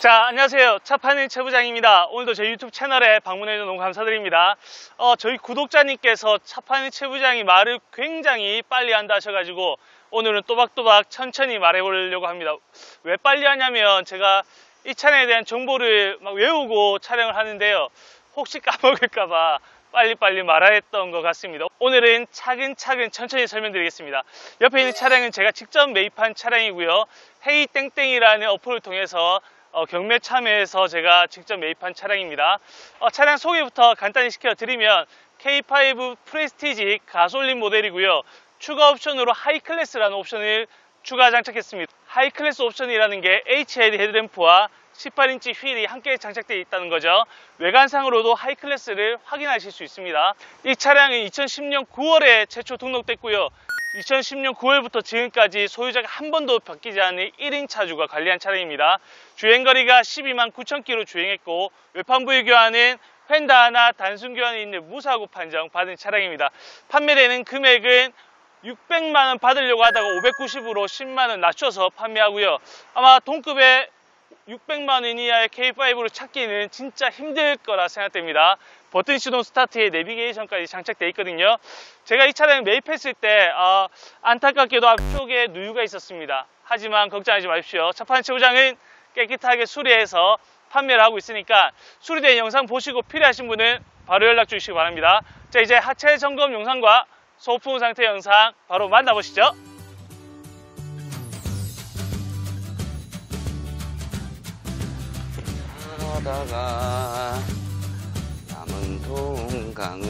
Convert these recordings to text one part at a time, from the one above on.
자, 안녕하세요. 차 파는 최 부장입니다. 오늘도 제 유튜브 채널에 방문해주셔서 너무 감사드립니다. 저희 구독자님께서 차 파는 최 부장이 말을 굉장히 빨리 한다 하셔가지고 오늘은 또박또박 천천히 말해보려고 합니다. 왜 빨리 하냐면 제가 이 차량에 대한 정보를 막 외우고 촬영을 하는데요. 혹시 까먹을까봐 빨리빨리 말해야 했던 것 같습니다. 오늘은 차근차근 천천히 설명드리겠습니다. 옆에 있는 차량은 제가 직접 매입한 차량이고요. 헤이땡땡이라는 어플을 통해서 경매 참여해서 제가 직접 매입한 차량입니다. 차량 소개부터 간단히 시켜드리면 K5 프레스티지 가솔린 모델이고요. 추가 옵션으로 하이클래스라는 옵션을 추가 장착했습니다. 하이클래스 옵션이라는 게 HID 헤드램프와 18인치 휠이 함께 장착되어 있다는 거죠. 외관상으로도 하이클래스를 확인하실 수 있습니다. 이 차량은 2010년 9월에 최초 등록됐고요. 2010년 9월부터 지금까지 소유자가 한 번도 바뀌지 않은 1인 차주가 관리한 차량입니다. 주행거리가 129,000 km 주행했고 외판부의 교환은 휀다 하나 단순 교환이 있는 무사고 판정 받은 차량입니다. 판매되는 금액은 600만원 받으려고 하다가 590으로 10만원 낮춰서 판매하고요. 아마 동급의 600만원 이하의 K5를 찾기는 진짜 힘들 거라 생각됩니다. 버튼 시동 스타트에 내비게이션까지 장착되어 있거든요. 제가 이 차량을 매입했을 때 안타깝게도 앞쪽에 누유가 있었습니다. 하지만 걱정하지 마십시오. 차 파는 최 부장은 깨끗하게 수리해서 판매를 하고 있으니까 수리된 영상 보시고 필요하신 분은 바로 연락 주시기 바랍니다. 자, 이제 하체 점검 영상과 소품 상태 영상 바로 만나보시죠. 하다가 남은 동강을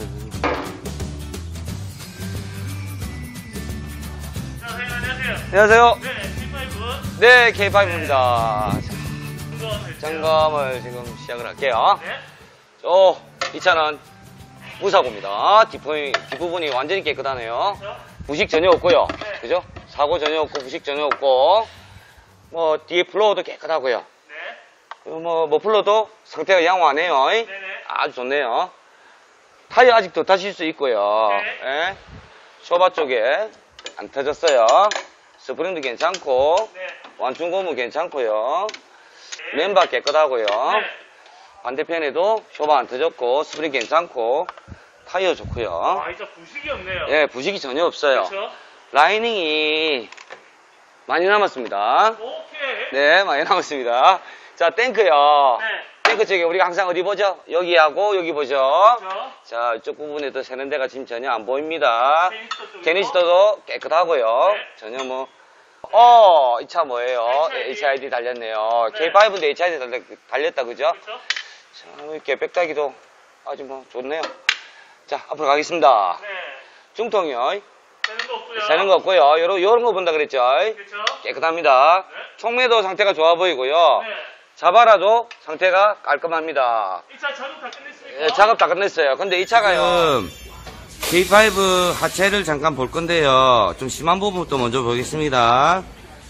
자, 선생님 안녕하세요. 안녕하세요. 네, K5. 네, K5입니다. 네. 점검을 지금 시작을 할게요. 네. 이 차는 무사고입니다. 뒷부분이 완전히 깨끗하네요. 그렇죠? 부식 전혀 없고요. 네. 그죠? 사고 전혀 없고 부식 전혀 없고 뒤에 플로어도 깨끗하고요. 네. 머플러도 상태가 양호하네요. 네네. 아주 좋네요. 타이어 아직도 다실 수 있고요. 네. 예. 쇼바 쪽에 안 터졌어요. 스프링도 괜찮고 네. 완충 고무 괜찮고요. 네. 멤버 깨끗하고요. 네. 반대편에도 쇼바 안 터졌고 스프링 괜찮고 타이어 좋고요. 진짜 부식이 없네요. 예, 부식이 전혀 없어요. 그렇죠? 라이닝이 많이 남았습니다. 오케이. 네, 많이 남았습니다. 자, 탱크요. 네. 탱크 쪽에 우리가 항상 어디 보죠? 여기하고 여기 보죠? 그렇죠? 자, 이쪽 부분에도 새는 데가 지금 전혀 안 보입니다. 케니스터 쪽이고. 게니스터도 깨끗하고요. 네. 전혀 이 차 뭐예요? HID 달렸네요. 네. K5인데 HID 달렸다, 그죠? 그렇죠? 자, 이렇게 백다기도 아주 좋네요. 자, 앞으로 가겠습니다. 네. 중통이요. 되는 거 없고요. 새는 거 없고요. 요런 거 본다 그랬죠? 그렇죠? 깨끗합니다. 네. 총매도 상태가 좋아 보이고요. 네. 자바라도 상태가 깔끔합니다. 이 차 작업 다 끝냈습니까? 예, 작업 다 끝냈어요. 근데 이 차가요. K5 하체를 잠깐 볼 건데요. 좀 심한 부분부터 먼저 보겠습니다.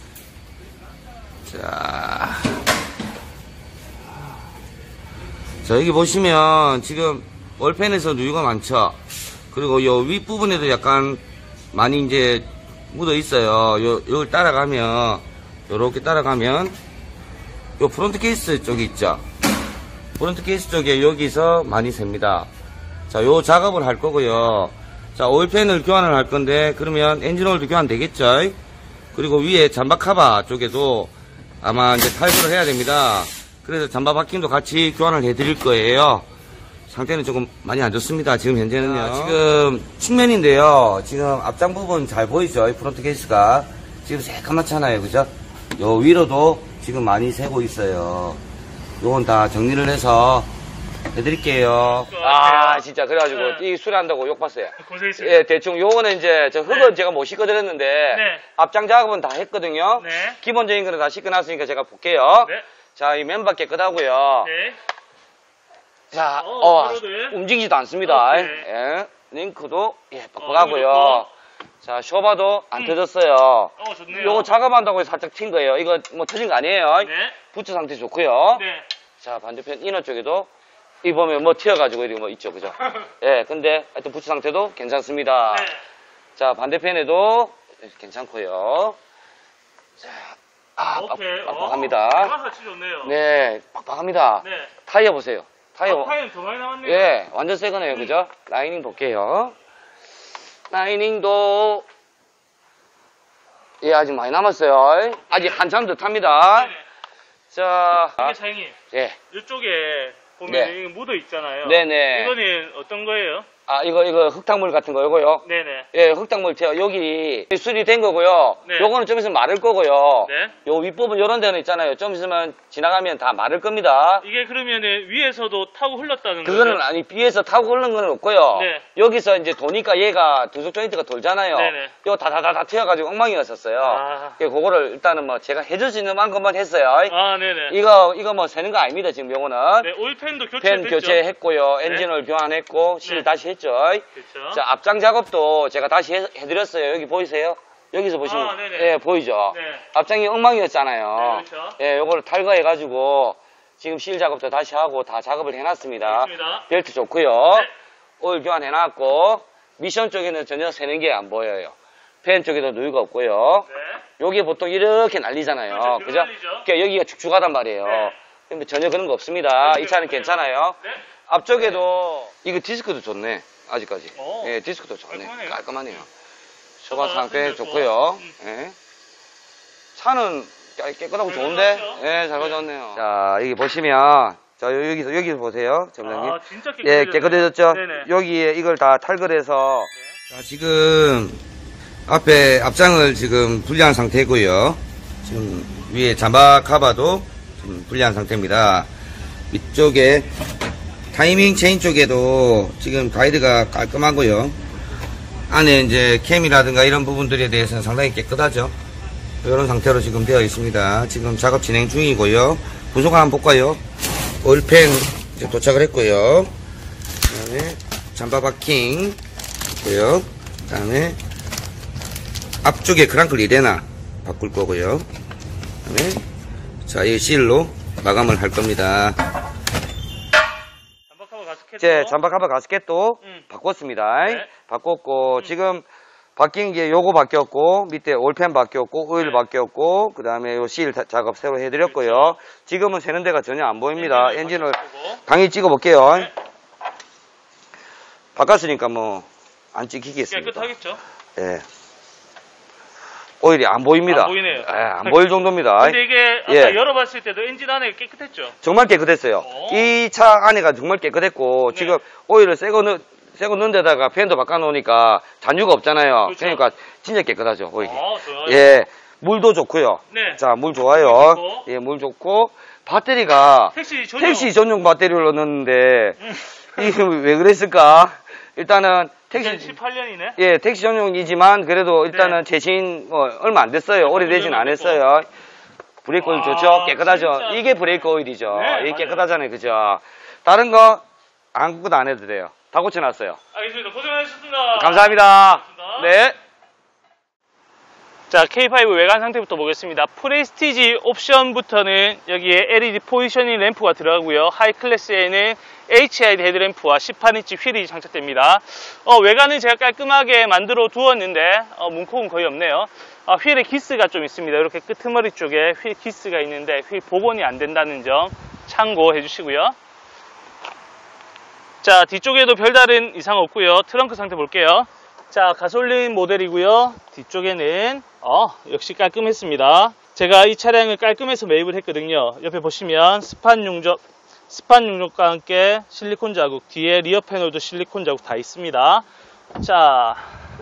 자, 여기 보시면 지금 월펜에서 누유가 많죠. 그리고 요 윗부분에도 약간 많이 이제 묻어 있어요. 요걸 따라가면, 요렇게 따라가면 요 프론트 케이스 쪽이 있죠. 프론트 케이스 쪽에 여기서 많이 셉니다. 자, 요 작업을 할 거고요. 자, 오일팬을 교환을 할 건데, 그러면 엔진오일도 교환 되겠죠? 그리고 위에 잠바 카바 쪽에도 아마 이제 탈부를 해야 됩니다. 그래서 잠바 바킹도 같이 교환을 해드릴 거예요. 상태는 조금 많이 안 좋습니다. 지금 현재는요. 지금 측면인데요. 지금 앞장 부분 잘 보이죠? 이 프론트 케이스가. 지금 새까맣잖아요. 그죠? 요 위로도 지금 많이 새고 있어요. 요건 다 정리를 해서 해드릴게요. 진짜 그래가지고 네. 이 수리한다고 욕 봤어요. 고생했습니다. 예, 대충 요거는 이제 저 흙은 제가 못 씻어드렸는데 네. 앞장 작업은 다 했거든요. 네. 기본적인 거는 다 씻겨놨으니까 제가 볼게요. 네. 자, 이 멤버 깨끗하고요. 네. 자, 블러드. 움직이지도 않습니다. 오케이. 예, 링크도 좋고. 뻑뻑하고요. 자, 쇼바도 안 터졌어요. 좋네요. 요거 작업한다고 해서 살짝 튄 거예요. 이거 뭐 터진 거 아니에요. 네. 부츠 상태 좋고요. 네. 자, 반대편 이너 쪽에도 이 보면 튀어가지고 이렇게 있죠, 그죠? 예, 근데 하여튼 부츠 상태도 괜찮습니다. 네. 자, 반대편에도 괜찮고요. 자, 오케이. 빡빡합니다. 같이 좋네요. 네, 빡빡합니다. 네. 타이어 보세요. 타이어. 타이어는 더 많이 남았네요. 예, 완전 새 거네요. 그죠? 라이닝 볼게요. 라이닝도, 예, 아직 많이 남았어요. 아직 한참 더 탑니다. 네네. 자, 이게 사장님, 예. 이쪽에 보면 네. 이거 묻어 있잖아요. 네네. 이거는 어떤 거예요? 이거 흙탕물 같은 거, 요거요. 네네. 예, 흙탕물, 여기 수리된 거고요. 네. 요거는 좀 있으면 마를 거고요. 네. 요 윗부분 요런 데는 있잖아요. 좀 있으면 지나가면 다 마를 겁니다. 이게 그러면은 위에서도 타고 흘렀다는 거죠? 그거는 아니, 비에서 타고 흐르는 건 없고요. 네. 여기서 이제 도니까 얘가 두속 조인트가 돌잖아요. 네네. 이거 다다다다 튀어가지고 엉망이 왔었어요. 아. 그거를 일단은 뭐 제가 해줄 수 있는 만큼만 했어요. 네네. 이거 뭐 세는 거 아닙니다, 지금 요거는. 네, 오일팬도 팬 교체됐죠? 교체했고요. 네. 엔진을 교환했고, 실 네. 다시 했죠. 그렇죠. 자, 앞장 작업도 제가 다시 해드렸어요. 여기 보이세요? 여기서 보시면, 네네. 예, 보이죠? 네. 앞장이 엉망이었잖아요. 네, 그렇죠. 예, 요거를 탈거해가지고, 지금 실 작업도 다시 하고 다 작업을 해놨습니다. 알겠습니다. 벨트 좋고요. 네. 오일 교환해놨고, 미션 쪽에는 전혀 새는 게 안 보여요. 팬 쪽에도 누유가 없고요. 네. 여기 보통 이렇게 날리잖아요. 그렇죠, 그죠? 날리죠. 그러니까 여기가 축축하단 말이에요. 네. 근데 전혀 그런 거 없습니다. 이 차는 그래요. 괜찮아요. 네. 앞쪽에도, 이거 디스크도 좋네. 아직까지. 오. 예, 디스크도 좋네. 깔끔하네요. 깔끔하네요. 초반 아, 상태 근데 좋고요. 뭐, 예. 차는 깨끗하고 잘 좋은데? 가져왔죠? 예, 잘 가져왔네요. 자, 여기 보시면, 자, 여기서 보세요. 점장님. 진짜 예, 깨끗해졌네요. 깨끗해졌죠? 네네. 여기에 이걸 다 탈거를 해서. 자, 지금 앞장을 지금 분리한 상태고요. 지금 위에 잠바 카바도 지금 분리한 상태입니다. 위쪽에 타이밍 체인 쪽에도 지금 가이드가 깔끔하고요. 안에 이제 캠이라든가 이런 부분들에 대해서는 상당히 깨끗하죠. 이런 상태로 지금 되어 있습니다. 지금 작업 진행 중이고요. 부속 한번 볼까요? 오일팬 이제 도착을 했고요. 그 다음에 잠바 바킹 있고요. 그 다음에 앞쪽에 크랑클 이레나 바꿀 거고요. 그 다음에 자, 이 실로 마감을 할 겁니다. 잠박하고 가스켓도. 이제 잠바 카바 가스켓도 바꿨습니다. 네. 바꿨고 지금 바뀐 게 요거 바뀌었고 밑에 올펜 바뀌었고 오일 네. 바뀌었고 그 다음에 요 실 작업 새로 해드렸고요. 그렇죠. 지금은 새는 데가 전혀 안 보입니다. 엔진을 바꿔보고. 강의 찍어 볼게요. 네. 바꿨으니까 뭐 안 찍히겠습니다. 깨끗하겠죠? 예. 오일이 안 보입니다. 안 보이네요. 예, 안 보일 정도입니다. 근데 이게 아까 예. 열어봤을 때도 엔진 안에 깨끗했죠? 정말 깨끗했어요. 오. 이 차 안에가 정말 깨끗했고 네. 지금 오일을 새거 넣은 데다가 팬도 바꿔놓으니까 잔유가 없잖아요. 그렇죠. 그러니까 진짜 깨끗하죠. 오일이. 좋아요. 예, 물도 좋고요. 네. 자, 물 좋아요. 물 좋고. 예, 물 좋고 배터리가 택시 전용 배터리를 넣었는데 이게 왜 그랬을까? 일단은 택시 18년이네? 예, 택시 전용이지만 그래도 일단은 네. 제신 얼마 안 됐어요. 오래되진 않았어요. 브레이크 오일 좋죠? 깨끗하죠? 진짜. 이게 브레이크 오일이죠. 네, 이게 맞아요. 깨끗하잖아요. 그죠? 다른 거 아무것도 안 해도 돼요. 다 고쳐놨어요. 알겠습니다. 고생하셨습니다. 감사합니다. 네. 자, K5 외관 상태부터 보겠습니다. 프레스티지 옵션부터는 여기에 LED 포지셔닝 램프가 들어가고요. 하이 클래스에는 HID 헤드램프와 18인치 휠이 장착됩니다. 외관은 제가 깔끔하게 만들어 두었는데 문콕은 거의 없네요. 휠에 기스가 좀 있습니다. 이렇게 끄트머리 쪽에 휠 기스가 있는데 휠 복원이 안 된다는 점 참고해 주시고요. 자, 뒤쪽에도 별다른 이상 없고요. 트렁크 상태 볼게요. 자, 가솔린 모델이고요. 뒤쪽에는 역시 깔끔했습니다. 제가 이 차량을 깔끔해서 매입을 했거든요. 옆에 보시면 스판 용접과 함께 실리콘 자국, 뒤에 리어 패널도 실리콘 자국 다 있습니다. 자,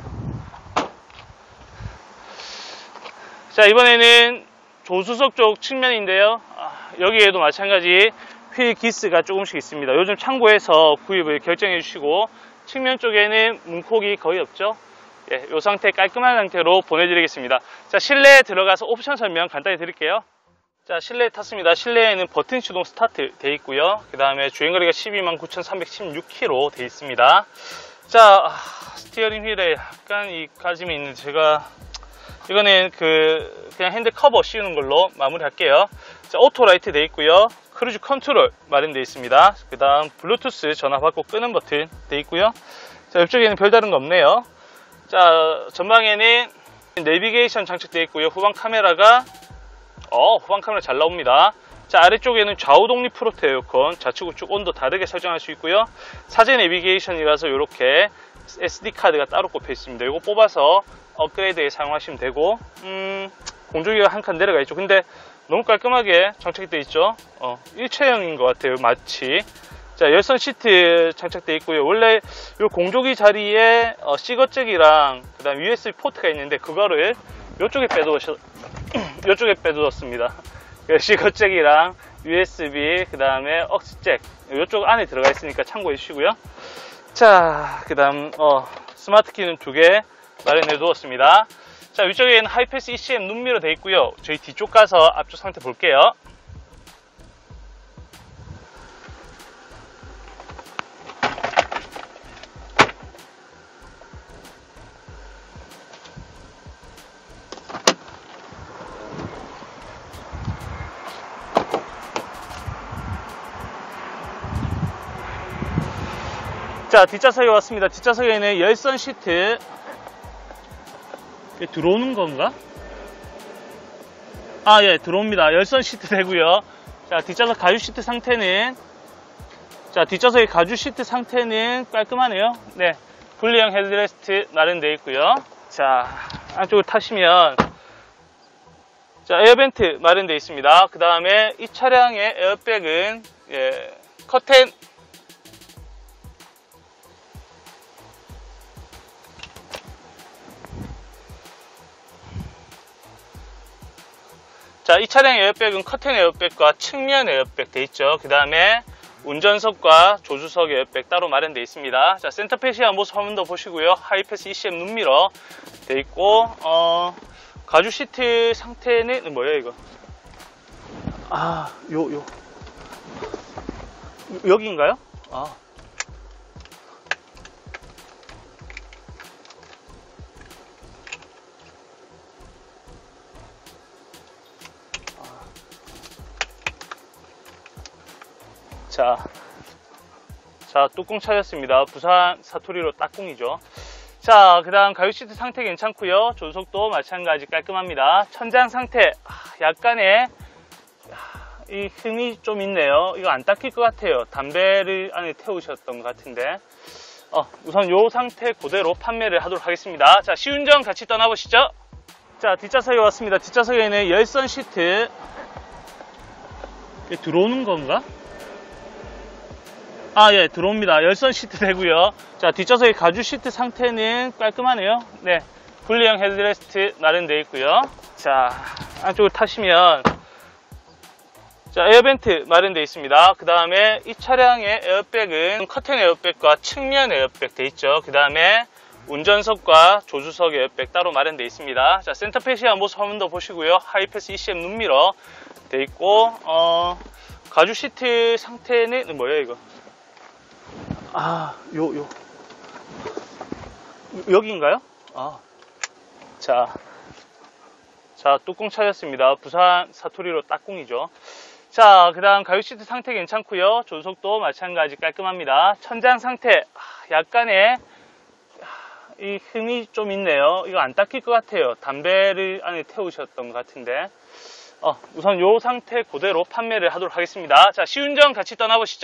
이번에는 조수석 쪽 측면인데요. 여기에도 마찬가지 휠 기스가 조금씩 있습니다. 요즘 창고에서 구입을 결정해 주시고, 측면 쪽에는 문콕이 거의 없죠. 예, 이 상태 깔끔한 상태로 보내드리겠습니다. 자, 실내에 들어가서 옵션 설명 간단히 드릴게요. 자, 실내에 탔습니다. 실내에는 버튼 시동 스타트 되어 있고요. 그 다음에 주행거리가 129,316km 되어 있습니다. 자, 스티어링 휠에 약간 이 가짐이 있는데 이거는 그냥 핸드 커버 씌우는 걸로 마무리 할게요. 자, 오토 라이트 되어 있고요. 크루즈 컨트롤 마련되어 있습니다. 그 다음 블루투스 전화 받고 끄는 버튼 되어 있고요. 자, 옆쪽에는 별다른 거 없네요. 자, 전방에는 내비게이션 장착되어 있고요. 후방 카메라가 후방 카메라 잘 나옵니다. 자, 아래쪽에는 좌우 독립 프로트 에어컨, 좌측 우측 온도 다르게 설정할 수 있고요. 사제 내비게이션이라서 이렇게 SD 카드가 따로 꼽혀 있습니다. 이거 뽑아서 업그레이드에 사용하시면 되고, 공조기가 한 칸 내려가 있죠. 근데 너무 깔끔하게 장착되어 있죠. 일체형인 것 같아요, 마치. 자, 열선 시트 장착되어 있고요. 원래 이 공조기 자리에 시거잭이랑 그다음 USB 포트가 있는데 그거를 이쪽에 빼두었습니다. 시거잭이랑 USB 그다음에 억스잭 이쪽 안에 들어가 있으니까 참고해 주시고요. 자, 그다음 스마트 키는 2개 마련해 두었습니다. 자, 위쪽에는 하이패스 ECM 눈미러 되어 있고요. 저희 뒤쪽 가서 앞쪽 상태 볼게요. 자, 뒷좌석에 왔습니다. 뒷좌석에는 열선 시트. 들어오는 건가? 예, 들어옵니다. 열선 시트 되고요. 자, 뒷좌석 가죽 시트 상태는, 자, 뒷좌석의 가죽 시트 상태는 깔끔하네요. 네, 분리형 헤드레스트 마련되어 있고요. 자, 안쪽으로 타시면, 자, 에어벤트 마련되어 있습니다. 그 다음에 이 차량의 에어백은, 커튼, 자, 이 차량의 에어백은 커튼 에어백과 측면 에어백 돼 있죠. 그 다음에 운전석과 조수석 에어백 따로 마련되어 있습니다. 자, 센터페시아 모습 한 번 더 보시고요. 하이패스 ECM 눈미러 돼 있고, 가죽 시트 상태는 뭐예요, 이거? 여기인가요? 자, 뚜껑 찾았습니다. 부산 사투리로 따꿍이죠. 자, 그 다음 가죽 시트 상태 괜찮고요. 조수석도 마찬가지 깔끔합니다. 천장 상태 약간의 이 흠이 좀 있네요. 이거 안 닦일 것 같아요. 담배를 안에 태우셨던 것 같은데, 우선 요 상태 그대로 판매를 하도록 하겠습니다. 자, 시운전 같이 떠나보시죠. 자, 뒷좌석에 왔습니다. 뒷좌석에는 열선 시트. 들어오는 건가? 예, 들어옵니다. 열선 시트 되고요. 자, 뒷좌석의 가죽 시트 상태는 깔끔하네요. 네, 분리형 헤드레스트 마련되어 있고요. 자, 안쪽을 타시면, 자, 에어벤트 마련되어 있습니다. 그 다음에 이 차량의 에어백은 커튼 에어백과 측면 에어백 되어 있죠. 그 다음에 운전석과 조수석 에어백 따로 마련되어 있습니다. 자, 센터페시아 모습 한 번 더 보시고요. 하이패스 ECM 눈미러 되어 있고, 가죽 시트 상태는 뭐예요, 이거? 여기인가요? 자, 뚜껑 찾았습니다. 부산 사투리로 따꿍이죠. 자, 그 다음 가죽 시트 상태 괜찮고요. 조수석도 마찬가지 깔끔합니다. 천장 상태 약간의 이 흠이 좀 있네요. 이거 안 닦일 것 같아요. 담배를 안에 태우셨던 것 같은데, 우선 요 상태 그대로 판매를 하도록 하겠습니다. 자, 시운전 같이 떠나보시죠.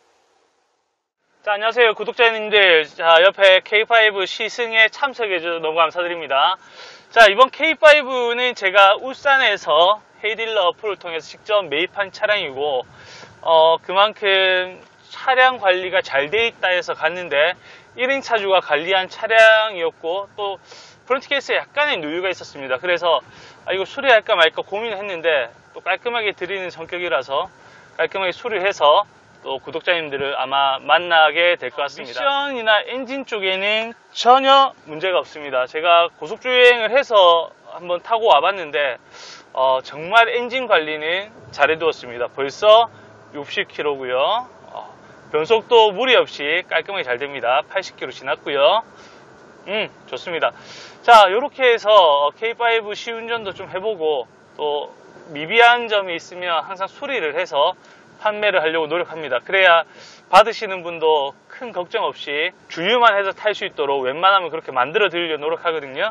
자, 안녕하세요 구독자님들. 자, 옆에 K5 시승에 참석해주셔서 너무 감사드립니다. 자, 이번 K5는 제가 울산에서 헤이딜러 어플을 통해서 직접 매입한 차량이고, 그만큼 차량 관리가 잘 돼 있다 해서 갔는데 1인 차주가 관리한 차량이었고, 또 프론트 케이스에 약간의 누유가 있었습니다. 그래서 이거 수리할까 말까 고민을 했는데, 또 깔끔하게 드리는 성격이라서 깔끔하게 수리해서 또 구독자님들을 아마 만나게 될 것 같습니다. 미션이나 엔진 쪽에는 전혀 문제가 없습니다. 제가 고속주행을 해서 한번 타고 와봤는데, 정말 엔진 관리는 잘해두었습니다. 벌써 60km고요. 변속도 무리 없이 깔끔하게 잘 됩니다. 80km 지났고요. 좋습니다. 자, 이렇게 해서 K5 시운전도 좀 해보고, 또 미비한 점이 있으면 항상 수리를 해서 판매를 하려고 노력합니다. 그래야 받으시는 분도 큰 걱정 없이 주유만 해서 탈 수 있도록 웬만하면 그렇게 만들어 드리려고 노력하거든요.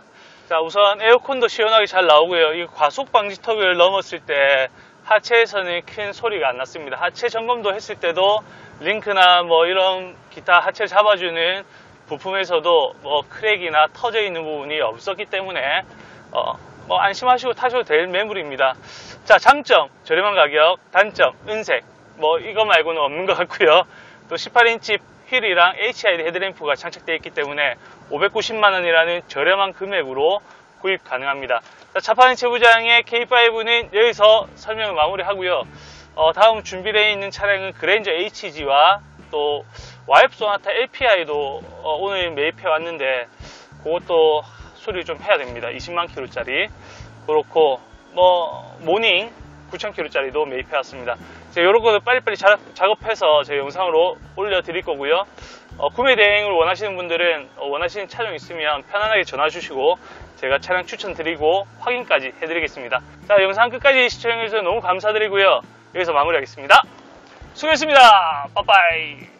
자, 우선 에어컨도 시원하게 잘 나오고요. 이 과속 방지 턱을 넘었을 때 하체에서는 큰 소리가 안 났습니다. 하체 점검도 했을 때도 링크나 뭐 이런 기타 하체를 잡아주는 부품에서도 뭐 크랙이나 터져 있는 부분이 없었기 때문에 뭐 안심하시고 타셔도 될 매물입니다. 자, 장점 저렴한 가격, 단점 은색, 뭐 이거 말고는 없는 것 같고요. 또 18인치 휠이랑 HID 헤드램프가 장착되어 있기 때문에 590만원이라는 저렴한 금액으로 구입 가능합니다. 자, 차파는 최부장의 K5는 여기서 설명을 마무리하고요. 다음 준비되어 있는 차량은 그랜저 HG와 또 와이프 소나타 LPI도 오늘 매입해 왔는데 그것도 수리 좀 해야 됩니다. 20만 킬로짜리. 그렇고 뭐 모닝 9,000km짜리도 매입해 왔습니다. 이런 거는 빨리빨리 작업해서 제 영상으로 올려드릴 거고요. 구매 대행을 원하시는 분들은 원하시는 차량 있으면 편안하게 전화 주시고 제가 차량 추천드리고 확인까지 해드리겠습니다. 자, 영상 끝까지 시청해주셔서 너무 감사드리고요. 여기서 마무리하겠습니다. 수고했습니다. 빠빠이.